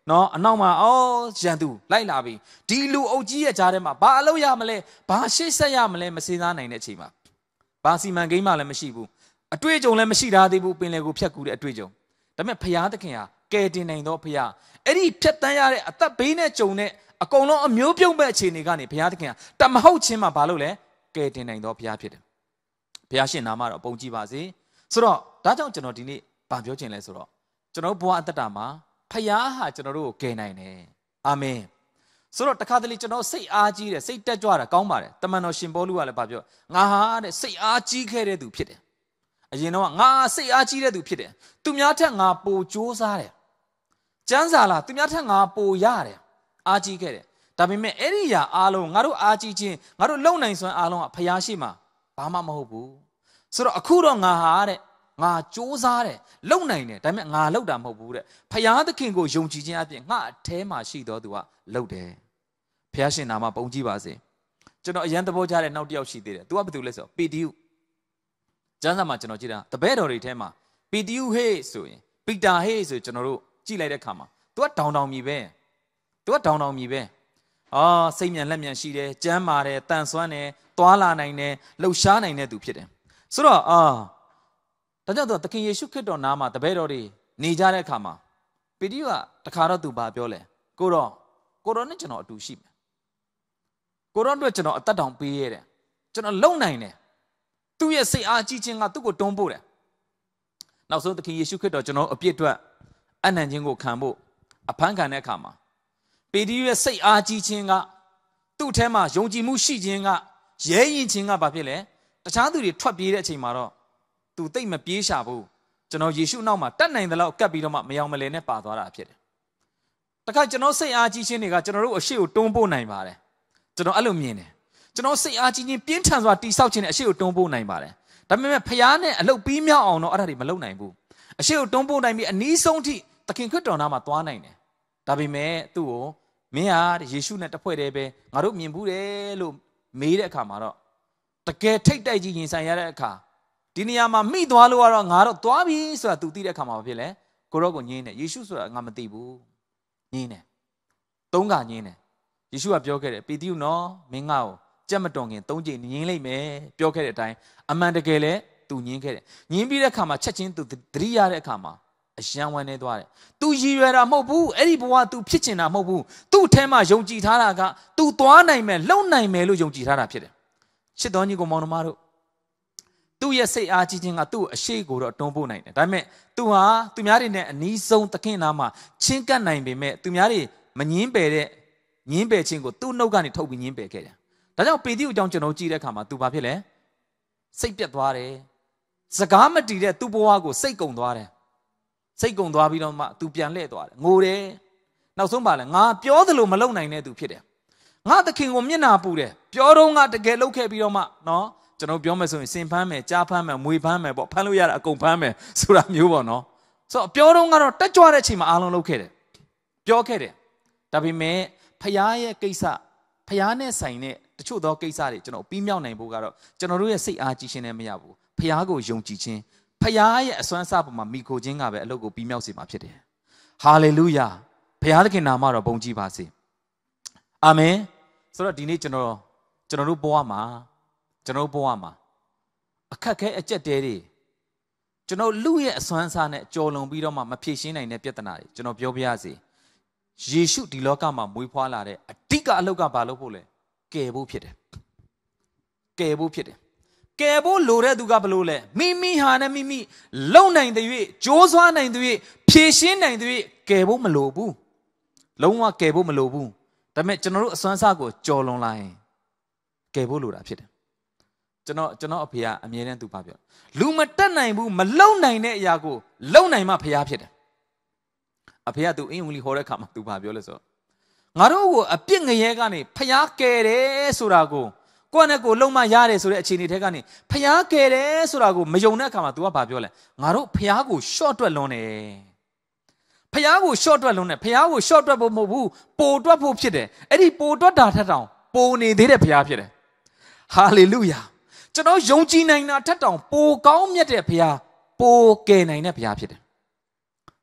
နော်အနောက်မှာအော်ရန်သူလိုက်လာပြီဒီလူအုပ်ကြီးရဲ့ကြားထဲမှာဘာအလုပ်ရမလဲဘာရှေ့ဆက်ရမလဲမစင်စားနိုင်တဲ့အချိန်မှာဘာစီမံကိန်းမှလည်းမရှိဘူးအတွေ့အကြုံလည်းမရှိသားသေးဘူးပင်လယ်ကိုဖြတ်ကူတဲ့အတွေ့အကြုံဒါပေမဲ့ဖျားသခင်ဟာကယ်တင်နိုင်တော့ဖျားအဲ့ဒီဖြတ်တန်းရတဲ့အသက်ဘေးနဲ့ကြုံတဲ့အကုန်လုံးအမျိုးပြုံးမဲ့အခြေအနေကနေဘုရားသခင်ကတမဟုတ်ချင်းမှာဘာလို့လဲကယ်တင်နိုင်တော့ဘုရားဖြစ်တယ်ဘုရားရှင်နာမတော်ပုံကြည့်ပါစေဆိုတော့ဒါကြောင့်ကျွန်တော်ဒီနေ့ဗာပြောချင်လဲဆိုတော့ကျွန်တော်ဘဝအသက်တာမှာဖျားဟာကျွန်တော်တို့ကိုကယ်နိုင်တယ်အာမင်ဆိုတော့တခါတလေကျွန်တော်စိတ်အားကြီးတယ်စိတ်တက်ကြွတာကောင်းပါတယ်တမန်တော်ရှင်ပေါလုကလည်းဗာပြောငါဟာတဲ့စိတ်အားကြီးခဲ့တဲ့သူဖြစ်တယ်အရင်တော့ငါစိတ်အားကြီးတဲ့သူဖြစ်တယ်သူများထက်ငါပိုကြိုးစားတယ်ကျမ်းစာလားသူများထက်ငါပိုရတယ်အားကြီးခဲ့တယ်ဒါပေမဲ့အဲ့ဒီရာအားလုံးငါတို့အားကြီးခြင်းငါတို့လုံနိုင်စွမ်းအားလုံးကဖျားရှိမှဘာမှမဟုတ်ဘူးဆိုတော့အခုတော့ငါဟာတဲ့ငါစူးစားတယ်လုံနိုင်တယ်ဒါပေမဲ့ငါလုံတာမဟုတ်ဘူးတဲ့ဖျားသခင်ကိုယုံကြည်ခြင်းအပြင်ငါအထဲမှာရှိတော်သူကလုံတယ်ဖျားရှင်နာမပုံကြည့်ပါစေကျွန်တော်အရန်သဘောကျတဲ့နောက်တစ်ယောက်ရှိသေးတယ်သူကဘာတူလဲဆိုပေတရုကျမ်းစာမှာကျွန်တော်ကြည့်တာတပည့်တော်တွေထဲမှာပေတရုဟေးဆိုရင်ပီတာဟေးဆိုကျွန်တော်တို့ကြည့်လိုက်တဲ့အခါမှာသူကတောင်တောင်မြည်ပဲသူကတောင်တောင်မြည်ပဲအာစိတ်မြန်လက်မြန်ရှိတယ်ကျမ်းမာတယ်တန်ဆွမ်းတယ်သွာလာနိုင်တယ်လှုပ်ရှားနိုင်တဲ့သူဖြစ်တယ်ဆိုတော့အာဒါကြောင့်သူသခင်ယေရှုခရစ်တော်နာမှာတပည့်တော်တွေနေကြတဲ့အခါမှာပေတရုကတခါတော့သူဘာပြောလဲကိုတော့ကိုတော့နဲ့ကျွန်တော်အတူရှိမယ်ကိုတော့အတွက်ကျွန်တော်အသက်တောင်ပေးရတယ်ကျွန်တော်လုံနိုင်တယ်သူ့ရဲ့စိတ်အားကြီးခြင်းကသူ့ကိုတွန်းပို့တယ်နောက်ဆုံးသခင်ယေရှုခရစ်တော်ကျွန်တော်အပြစ်အတွက်အနံ့ခြင်းကိုခံဖို့အဖမ်းခံတဲ့အခါမှာပေတရုရဲ့စိတ်အားကြီးခြင်းကသူ့ထဲမှာယုံကြည်မှုရှိခြင်းကရဲရင်ခြင်းကဘာဖြစ်လဲတခြားသူတွေထွက်ပြေးတဲ့အချိန်မှာတော့သူတိတ်မပြေးရှာဘူးကျွန်တော်ယေရှုနောက်မှာတတ်နိုင်သလောက်ကပ်ပြီးတော့မှမယောင်မလဲနဲ့ပါသွားတာဖြစ်တယ်တခါကျွန်တော်စိတ်အားကြီးခြင်းတွေကကျွန်တော်တို့အရှိကိုတွန်းပို့နိုင်ပါတယ်ကျွန်တော်အဲ့လိုမြင်တယ်ကျွန်တော်စိတ်အားကြီးခြင်းပြင်းထန်စွာတိဆောက်ခြင်းနဲ့အရှိကိုတွန်းပို့နိုင်ပါတယ်ဒါပေမဲ့ဖျားနဲ့အလုပ်ပြီးမြောက်အောင်တော့အဲ့ဒါတွေမလုပ်နိုင်ဘူးအရှိကိုတွန်းပို့နိုင်ပြီးအနီးဆုံးထိသခင်ခရစ်တော်နာမှာသွားနိုင်တယ်ဒါပေမဲ့သူ့ကိုမင်းဟာယေရှုနဲ့တဖွဲ့တည်းပဲငါတို့မြင်ဘူးတယ်လို့မေးတဲ့အခါမှာတော့တကယ်ထိတ်တိုက်ကြီးရင်ဆိုင်ရတဲ့အခါဒီနေရာမှာမိသွားလို့ကတော့ငါတော့သွားပြီဆိုတာသူသိတဲ့အခါမှာဘာဖြစ်လဲကိုရောကိုညင်းတယ်ယေရှုဆိုတာငါမသိဘူးညင်းတယ်သုံးခါညင်းတယ်ယေရှုကပြောခဲ့တယ်ပေတရုနော်မင်းငါ့ကိုကြက်မတော်ခင်သုံးကြိမ်ညင်းလိုက်မယ်ပြောခဲ့တဲ့အတိုင်းအမှန်တကယ်လဲသူညင်းခဲ့တယ်ညင်းပြီးတဲ့အခါမှာချက်ချင်းသူသတိရတဲ့အခါမှာအယံဝမ်းနေသွားတယ်။ तू ရည်ရွယ်တာမဟုတ်ဘူး။အဲ့ဒီဘဝ तू ဖြစ်ချင်တာမဟုတ်ဘူး။ तू အထဲမှာယုံကြည်ထားတာက तू သွားနိုင်မယ်လုံနိုင်မယ်လို့ယုံကြည်ထားတာဖြစ်တယ်။ရှစ်တော်ညီကိုမောင်နှမတို့သူ့ရဲ့စိတ်အားကြီးခြင်းကသူ့အရှိကိုတော့တွန်းပို့နိုင်တယ်။ဒါပေမဲ့ तू ဟာသူများတွေနဲ့အနီးဆုံးသခင်နာမှာချင်းကပ်နိုင်ပေမဲ့သူများတွေမငင်းပယ်တဲ့ငင်းပယ်ခြင်းကိုသူ့နှုတ်ကနေထုတ်ပြီးငင်းပယ်ခဲ့တယ်။ဒါကြောင့်ပေတရုအကြောင်းကျွန်တော်ကြည့်တဲ့အခါမှာ तू ဘာဖြစ်လဲ။စိတ်ပြတ်သွားတယ်။စကားမတည်တဲ့သူ့ဘဝကိုစိတ်ကုံသွားတယ်။စိတ်ကုံသွားပြီးတော့မှ तू ပြန်လှည့်သွားတယ်ငိုတယ်နောက်ဆုံးပါလဲငါပြောသလိုမလုပ်နိုင်တဲ့သူဖြစ်တယ်ငါသခင်ကိုမျက်နာပူတယ်ပြောတော့ငါတကယ်လုပ်ခဲ့ပြီးတော့မှနော်ကျွန်တော်ပြောမယ်ဆိုရင်စင်ဖမ်းမယ်ကြားဖမ်းမယ်မွေဖမ်းမယ်ပေါ့ဖမ်းလို့ရတာအကုန်ဖမ်းမယ်ဆိုတာမျိုးပေါ့နော်ဆိုတော့ပြောတော့ကတော့တက်ကြွတဲ့အချိန်မှာအားလုံးလုပ်ခဲ့တယ်ပြောခဲ့တယ်ဒါပေမဲ့ဖျားရဲ့ကိစ္စဖျားနဲ့ဆိုင်တဲ့တချို့သောကိစ္စတွေကျွန်တော်ပြီးမြောက်နိုင်ဖို့ကတော့ကျွန်တော်တို့ရဲ့စိတ်အားကြီးခြင်းနဲ့မရဘူးဖျားကိုယုံကြည်ခြင်းဖျားရဲ့အစွမ်းစားပေါ်မှာမိခိုခြင်းကပဲအလုပ်ကိုပြီးမြောက်စေမှာဖြစ်တယ်။ဟာလေလုယာ။ဘုရားသခင်နာမတော်ဘုန်းကြီးပါစေ။အာမင်။ဆိုတော့ဒီနေ့ကျွန်တော်ကျွန်တော်တို့ဘဝမှာကျွန်တော်တို့ဘဝမှာအခက်ခဲအကျက်တဲတွေကျွန်တော်လူရဲ့အစွမ်းစားနဲ့ကြော်လွန်ပြီးတော့မှမဖြေရှင်းနိုင်တဲ့ပြဿနာတွေကျွန်တော်ပြောပြရစီ။ယေရှုဒီလောကမှာမွေးဖွားလာတဲ့အဓိကအလုပ်ကဘာလို့ဖို့လဲ။ကယ်ဖို့ဖြစ်တယ်။ကယ်ဖို့ဖြစ်တယ်ကယ်ဖို့လိုတဲ့သူကဘလို့လဲမိမိဟာနဲ့မိမိလုံနိုင်တဲ့၍ကြိုးစွားနိုင်တဲ့၍ဖြည့်ရှင်းနိုင်တဲ့၍ကယ်ဖို့မလိုဘူးလုံးဝကယ်ဖို့မလိုဘူးဒါပေမဲ့ကျွန်တော်တို့အစွမ်းစားကိုကြော်လွန်လာရင်ကယ်ဖို့လိုတာဖြစ်တယ်ကျွန်တော်ကျွန်တော်အဖေကအမြဲတမ်းသူပါပြောလူမတက်နိုင်ဘူးမလုံနိုင်တဲ့အရာကိုလုံနိုင်မှဖရားဖြစ်တယ်အဖေကသူအင်္ဂလိပ်ဟောတဲ့ခါမှာသူပါပြောလဲဆိုငါတို့ကိုအပြစ်ငရဲကနေဖရားကယ်တယ်ဆိုတာကိုကိုယ့်နဲ့ကိုယ်လုံမရတယ်ဆိုတဲ့အခြေအနေထဲကနေဖျားကယ်တယ်ဆိုတာကိုမယုံတဲ့အခါမှာ तू ကဘာပြောလဲငါတို့ဖျားကို short တွက်လွန်းတယ်ဖျားကို short တွက်လွန်းတယ်ဖျားကို short တွက်ဖို့မဟုတ်ဘူးပိုတွက်ဖို့ဖြစ်တယ်အဲ့ဒီပိုတွက်တာထက်တောင်ပိုနေသေးတဲ့ဖျားဖြစ်တယ်ဟာလေလုယာကျွန်တော်ယုံကြည်နိုင်တာထက်တောင်ပိုကောင်းမြတ်တဲ့ဖျားပိုကယ်နိုင်တဲ့ဖျားဖြစ်တယ်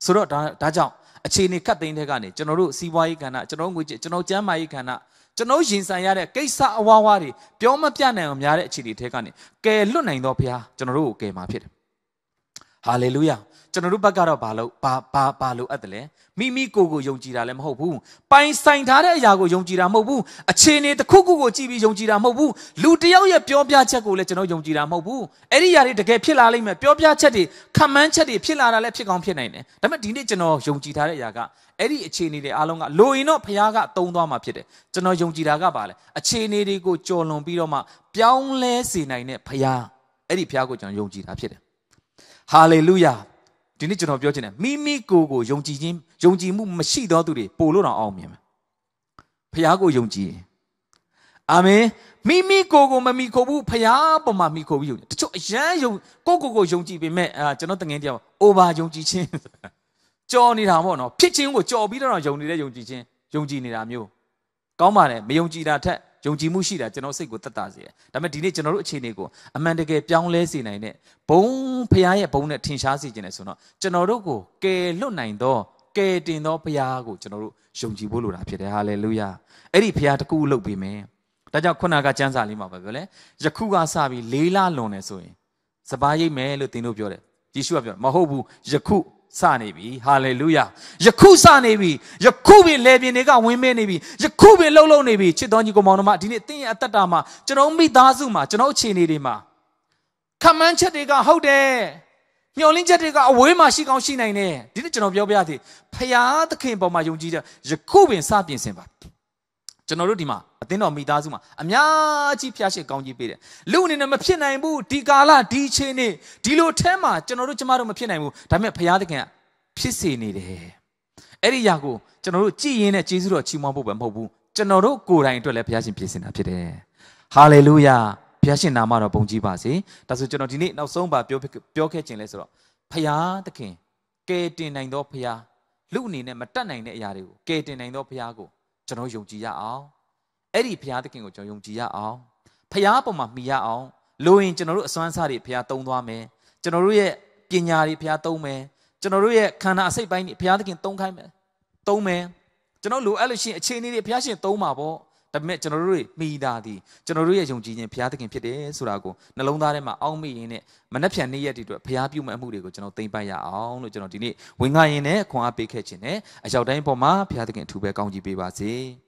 ဆိုတော့ဒါဒါကြောင့်အခြေအနေခတ်သိမ်းတဲ့ကနေကျွန်တော်တို့စီးပွားရေးကဏ္ဍကျွန်တော်ငွေကြေးကျွန်တော်ကျန်းမာရေးကဏ္ဍကျွန်တော်ရင်ဆိုင်ရတဲ့ကိစ္စအဝါဝါတွေပြောမပြနိုင်အောင်များတဲ့အခြေအနေတွေကနေကယ်လွတ်နိုင်သောဘုရားကျွန်တော်တို့ကိုကယ်မှာဖြစ်တယ်ဟာလေလုယာကျွန်တော်တို့ဘက်ကတော့ဘာလို့ဘာဘာဘာလို့အပ်တယ်လဲမိမိကိုယ်ကိုယုံကြည်တာလည်းမဟုတ်ဘူးပိုင်ဆိုင်ထားတဲ့အရာကိုယုံကြည်တာမဟုတ်ဘူးအခြေအနေတစ်ခုခုကိုကြည့်ပြီးယုံကြည်တာမဟုတ်ဘူးလူတစ်ယောက်ရဲ့ပြောပြချက်ကိုလည်းကျွန်တော်ယုံကြည်တာမဟုတ်ဘူးအဲ့ဒီຢာတွေတကယ်ဖြစ်လာလိမ့်မယ်ပြောပြချက်တွေခံမှန်းချက်တွေဖြစ်လာတာလည်းဖြစ်ကောင်းဖြစ်နိုင်တယ်ဒါပေမဲ့ဒီနေ့ကျွန်တော်ယုံကြည်ထားတဲ့အရာကအဲ့ဒီအခြေအနေတွေအားလုံးကလိုရင်တော့ဘုရားကသုံးသွားမှာဖြစ်တယ်ကျွန်တော်ယုံကြည်တာကပါလေအခြေအနေတွေကိုကြော်လွန်ပြီးတော့မှပြောင်းလဲစေနိုင်တဲ့ဘုရားအဲ့ဒီဘုရားကိုကျွန်တော်ယုံကြည်တာဖြစ်တယ်ဟာလေလုယာဒီနေ့ကျွန်တော်ပြောချင်တယ်မိမိကိုယ်ကိုယုံကြည်ခြင်းယုံကြည်မှုမရှိသောသူတွေပို့လို့တော့အောင်မြင်မယ်ဖခင်ကိုယုံကြည်အာမင်မိမိကိုယ်ကိုမမိခိုးဘူးဖခင်ပေါ်မှာမိခိုးပြီးယုံတချို့အရန်ယုံကိုကိုကိုယုံကြည်ပေမဲ့အာကျွန်တော်တငယ်တယောက် over ယုံကြည်ခြင်းကြော်နေတာပေါ့နော်ဖြစ်ခြင်းကိုကြော်ပြီးတော့ယုံနေတဲ့ယုံကြည်ခြင်းယုံကြည်နေတာမျိုးကောင်းပါတယ်မယုံကြည်တာထက်ယုံကြည်မှုရှိတာကျွန်တော်စိတ်ကိုတက်တာစေတယ်ဒါပေမဲ့ဒီနေ့ကျွန်တော်တို့အခြေအနေကိုအမှန်တကယ်ပြောင်းလဲစေနိုင်တဲ့ဘုံဖခင်ရဲ့ဘုံနဲ့ထင်ရှားစေခြင်းနဲ့ဆိုတော့ကျွန်တော်တို့ကိုကယ်လွတ်နိုင်သောကယ်တင်သောဖခင်ကိုကျွန်တော်တို့ယုံကြည်ဖို့လိုတာဖြစ်တယ်ဟာလေလုယာအဲ့ဒီဖခင်တကူလုပ်ပေးမယ်ဒါကြောင့်ခုနကကျမ်းစာလေးမှာပဲပြောလဲယခုကစပြီးလေးလလွန်နေဆိုရင်စပါးရိတ်မယ်လို့သင်တို့ပြောတယ်ယေရှုကပြောမဟုတ်ဘူးယခုစနေပြီဟာလေလုယာယခုစနေပြီယခုပင်လေပြင်းတွေကဝင်းမဲနေပြီယခုပင်လှုပ်လှုပ်နေပြီချစ်တော်ညီကောင်မောင်တို့မဒီနေ့တင်းရဲ့အသက်တာမှာကျွန်တော်မိသားစုမှာကျွန်တော်အခြေအနေတွေမှာခံမှန်းချက်တွေကဟုတ်တယ်မျှော်လင့်ချက်တွေကအဝေးမှာရှိကောင်းရှိနိုင်တယ်ဒီနေ့ကျွန်တော်ပြောပြရသေးဖရာသခင်ပေါ်မှာယုံကြည်ကြယခုပင်စပြင်ဆင်ပါကျွန်တော်တို့ဒီမှာအသင်းတော်မိသားစုမှာအများကြီးဖျားရှိကောင်းကြီးပေးတယ်လူအနေနဲ့မဖြစ်နိုင်ဘူးဒီကာလဒီချိန်နေဒီလိုထဲမှာကျွန်တော်တို့ကျမတို့မဖြစ်နိုင်ဘူးဒါပေမဲ့ဖရာသခင်ကဖြစ်စေနေတယ်အဲ့ဒီຢာကိုကျွန်တော်တို့ကြည်ရင်နဲ့ကျေးဇူးတော်ချီးမွမ်းဖို့ပဲမဟုတ်ဘူးကျွန်တော်တို့ကိုယ်တိုင်အတွက်လည်းဖရာရှင်ဖြစ်စင်တာဖြစ်တယ်ဟာလေလုယာဖရာရှင်နာမတော်ဘုန်းကြီးပါစေဒါဆိုကျွန်တော်ဒီနေ့နောက်ဆုံးပါပြောပြောခဲ့ခြင်းလဲဆိုတော့ဖရာသခင်ကယ်တင်နိုင်သောဖရာလူအနေနဲ့မတတ်နိုင်တဲ့အရာတွေကိုကယ်တင်နိုင်သောဖရာကိုကျွန်တော်ယုံကြည်ရအောင်အဲ့ဒီဘုရားသခင်ကိုကျွန်တော်ယုံကြည်ရအောင်ဘုရားပေါ်မှာမှီရအောင်လိုရင်ကျွန်တော်တို့အစွမ်းစားတွေဘုရားသုံးသွားမယ်ကျွန်တော်တို့ရဲ့ပညာတွေဘုရားသုံးမယ်ကျွန်တော်တို့ရဲ့ခန္ဓာအစိတ်ပိုင်းတွေဘုရားသခင်သုံးခိုင်းမယ်သုံးမယ်ကျွန်တော်လိုအဲ့လို့ရှိရင်အခြေအနေတွေဘုရားရှင်သုံးမှာပေါ့ဒါပေမဲ့ကျွန်တော်တို့တွေမှီတာဒီကျွန်တော်တို့ရဲ့ယုံကြည်ခြင်းဘုရားသခင်ဖြစ်တယ်ဆိုတာကိုနှလုံးသားထဲမှာအောက်မေ့ရင်းနဲ့မနှက်ဖြန်နေ့ရက်တွေအတွက်ဘုရားပြုမဲ့အမှုတွေကိုကျွန်တော်သိမ့်ပိုက်ရအောင်လို့ကျွန်တော်ဒီနေ့ဝင်ငါရင်းနဲ့ခွန်အားပေးခဲ့ခြင်းနဲ့အရောက်တိုင်းပေါ်မှာဘုရားသခင်အထူးပဲကောင်းချီးပေးပါစေ